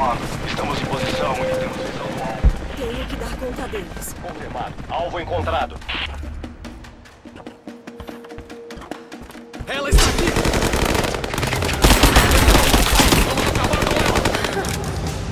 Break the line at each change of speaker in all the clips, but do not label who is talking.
comando. Estamos em posição e temos visão do alvo.
Tenho que dar conta deles.
Confirmado. Alvo encontrado.
Ela está aqui! Vamos acabar com ela!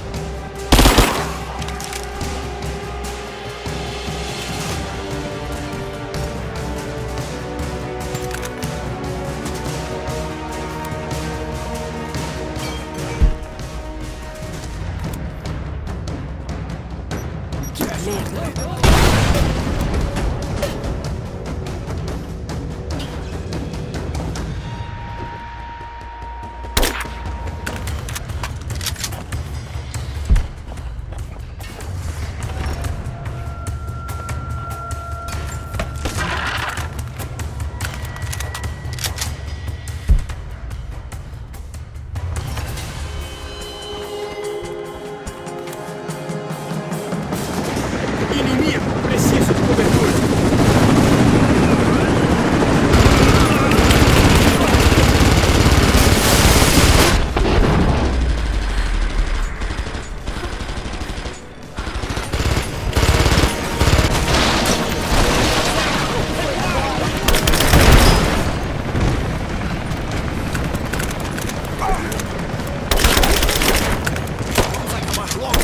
Que merda!
Inimigo! Preciso de cobertura! Vamos acabar logo!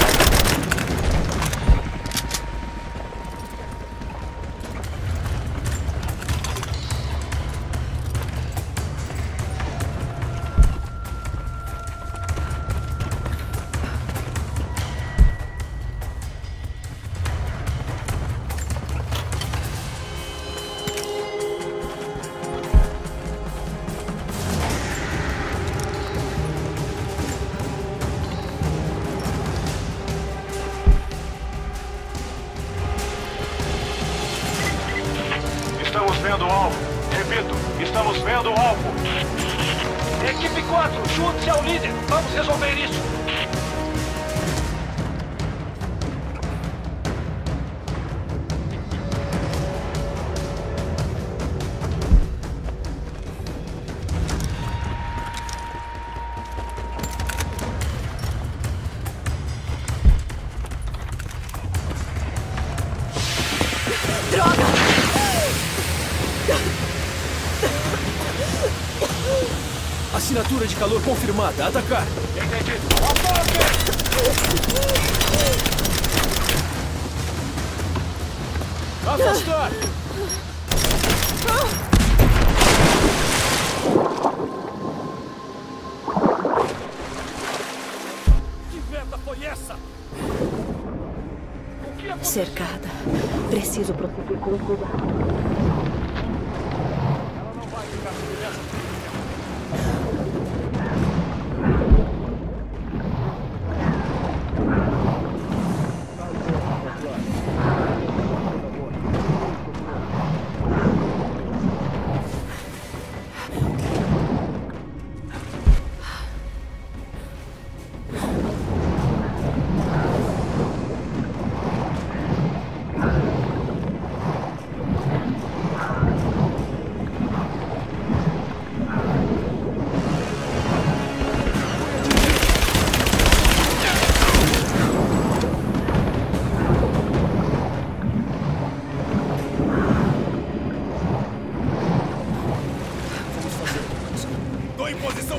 Estamos vendo o alvo. Repito, estamos vendo o alvo.
Equipe 4, junte-se ao líder. Vamos resolver isso.
Droga!
Assinatura de calor confirmada. Atacar!
Entendido.
Afastar! Que merda foi essa? O que aconteceu?
Cercada. Preciso prosseguir com cuidado.
Ela não vai ficar sob essa. Tô em posição,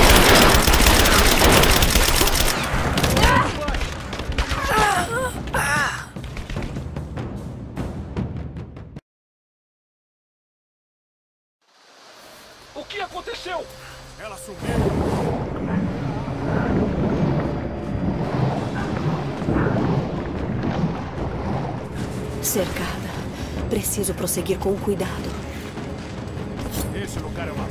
O que aconteceu?
ela sumiu.
Cercada. Preciso prosseguir com cuidado.
Esse lugar é uma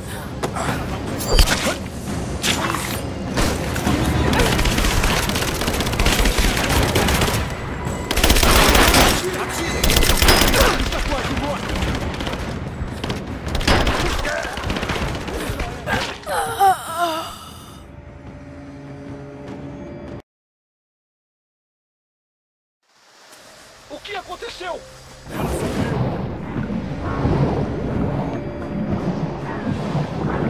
Está quase morto.
O que aconteceu?
Ela sumiu.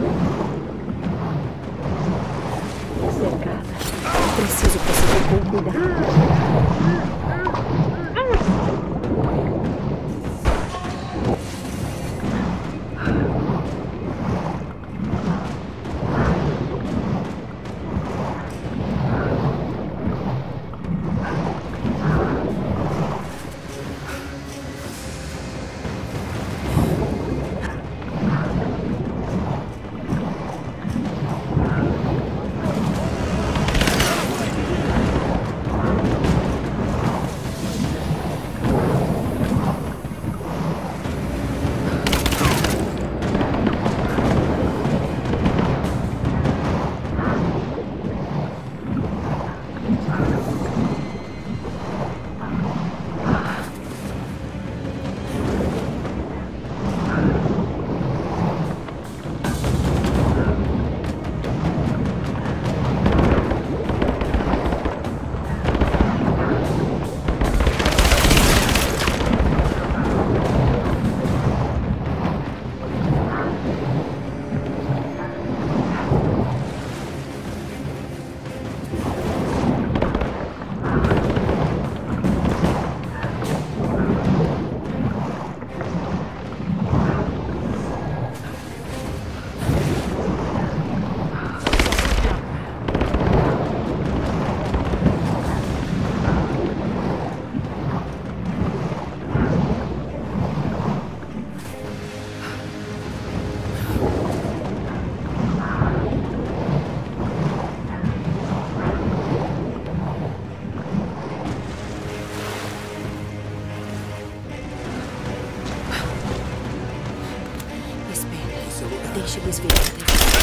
com cuidado. Deixe eles virem.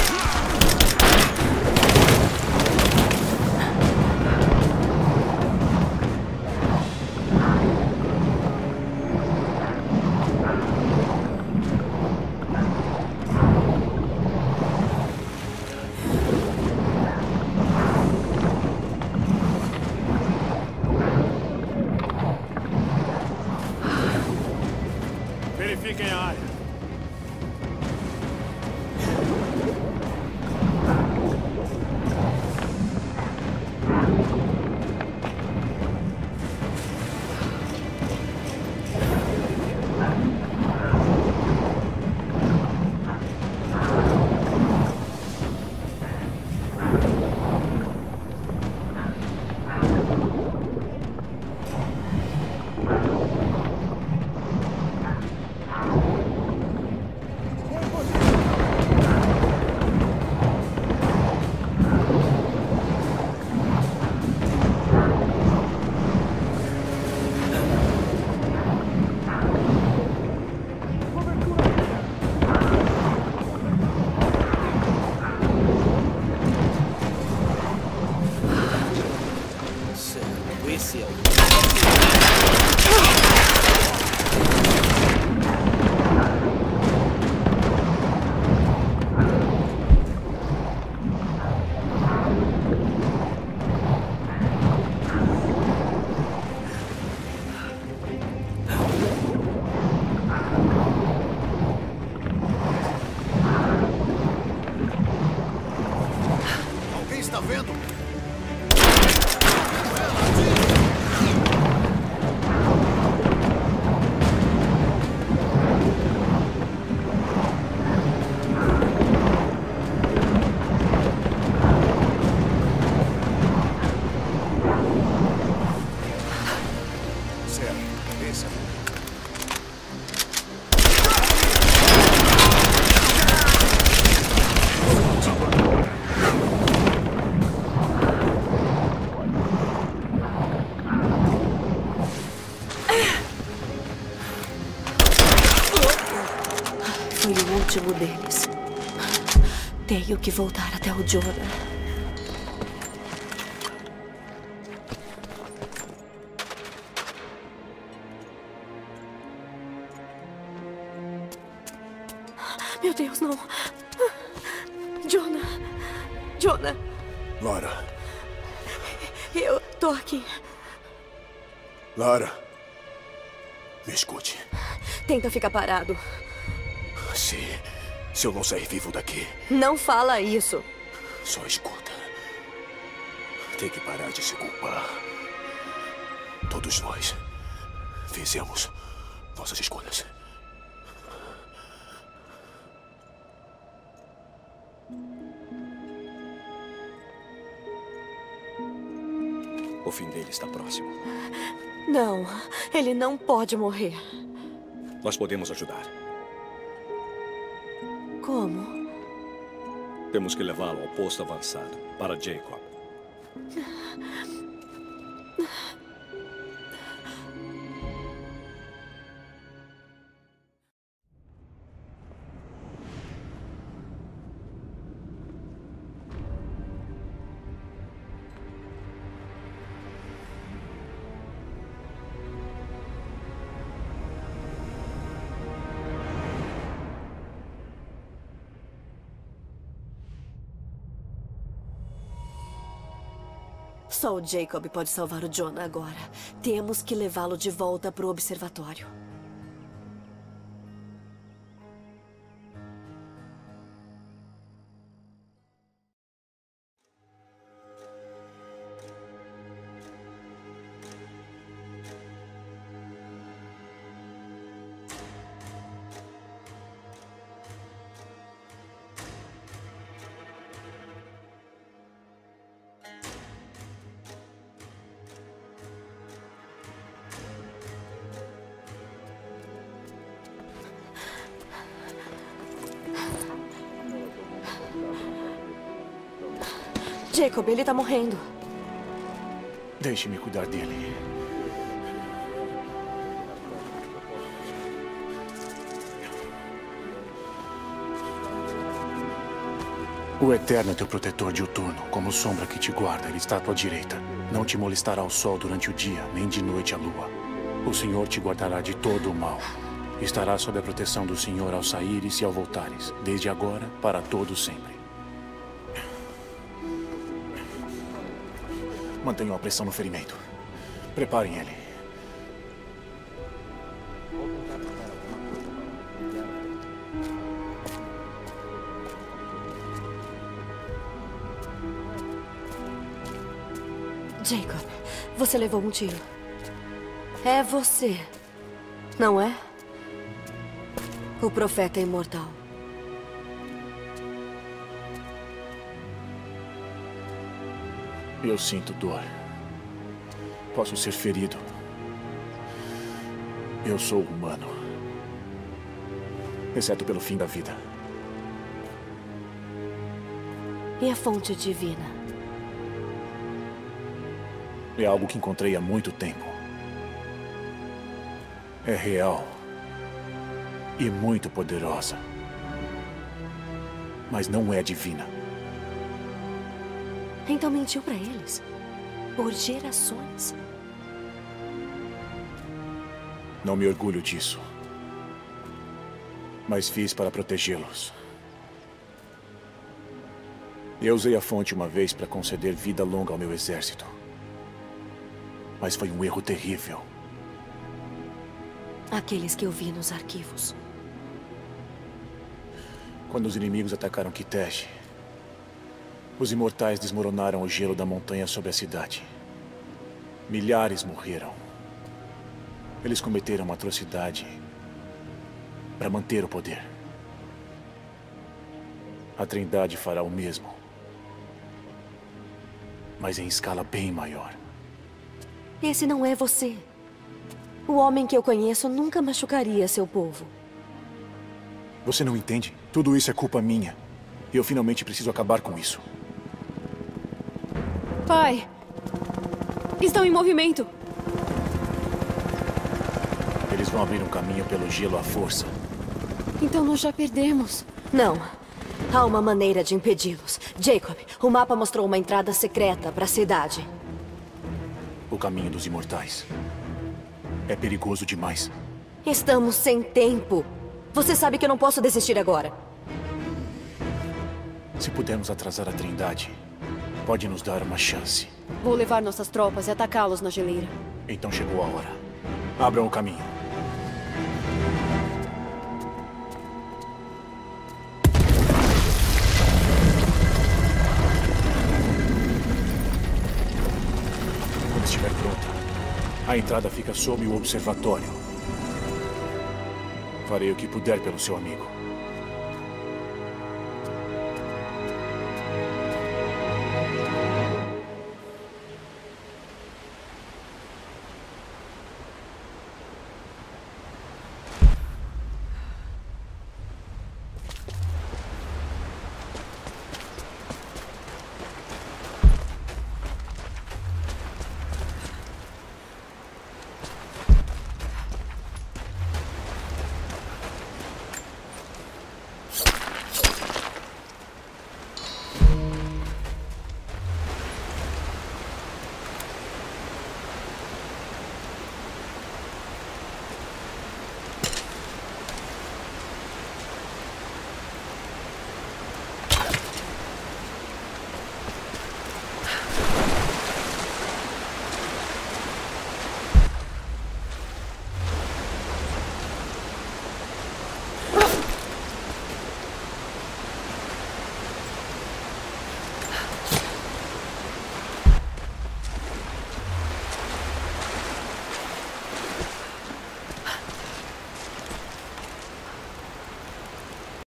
Verifiquem a área.
Esse é o...
Alguém está vendo?
Foi o último deles. Tenho que voltar até o Jonah. Meu Deus, não. Jonah. Jonah.
Lara.
Eu tô aqui.
Lara. Me escute.
Tenta ficar parado.
Se eu não sair vivo daqui...
Não fala isso.
Só escuta. Tem que parar de se culpar. Todos nós fizemos nossas escolhas.
O fim dele está próximo.
Não, ele não pode morrer.
Nós podemos ajudar.
Como?
Temos que levá-lo ao posto avançado, para Jacob.
Só o Jacob pode salvar o Jonah agora. Temos que levá-lo de volta para o observatório. Jacob, ele tá morrendo.
Deixe-me cuidar dele. O Eterno é teu protetor diuturno, como sombra que te guarda. Ele está à tua direita. Não te molestará o sol durante o dia, nem de noite a lua. O Senhor te guardará de todo o mal. Estarás sob a proteção do Senhor ao saíres e ao voltares, desde agora para todo sempre. Mantenham a pressão no ferimento. Preparem ele.
Jacob, você levou um tiro. É você, não é? O profeta imortal.
Eu sinto dor. Posso ser ferido. Eu sou humano. Exceto pelo fim da vida.
E a fonte divina?
É algo que encontrei há muito tempo. É real. E muito poderosa. Mas não é divina.
Então mentiu pra eles. Por gerações.
Não me orgulho disso. Mas fiz para protegê-los. Eu usei a fonte uma vez para conceder vida longa ao meu exército. Mas foi um erro terrível.
Aqueles que eu vi nos arquivos.
Quando os inimigos atacaram Kitesh, os imortais desmoronaram o gelo da montanha sobre a cidade. Milhares morreram. Eles cometeram uma atrocidade para manter o poder. A Trindade fará o mesmo, mas em escala bem maior.
Esse não é você. O homem que eu conheço nunca machucaria seu povo.
Você não entende? Tudo isso é culpa minha. E eu finalmente preciso acabar com isso.
Pai! Estão em movimento!
Eles vão abrir um caminho pelo gelo à força.
Então nós já perdemos.
Não. Há uma maneira de impedi-los. Jacob, o mapa mostrou uma entrada secreta para a cidade.
O caminho dos imortais. É perigoso demais.
Estamos sem tempo. Você sabe que eu não posso desistir agora.
Se pudermos atrasar a Trindade, pode nos dar uma chance.
Vou levar nossas tropas e atacá-los na geleira.
Então chegou a hora. Abram o caminho. A entrada fica sob o observatório. Farei o que puder pelo seu amigo.